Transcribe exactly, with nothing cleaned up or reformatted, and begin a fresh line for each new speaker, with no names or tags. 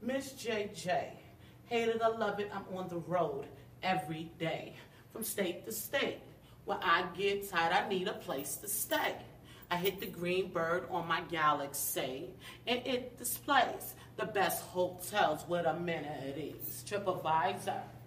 Miss J J. Hate it or love it, I'm on the road every day. From state to state. When I get tired, I need a place to stay. I hit the green bird on my Galaxy, and it displays the best hotels with amenities. TripAdvisor.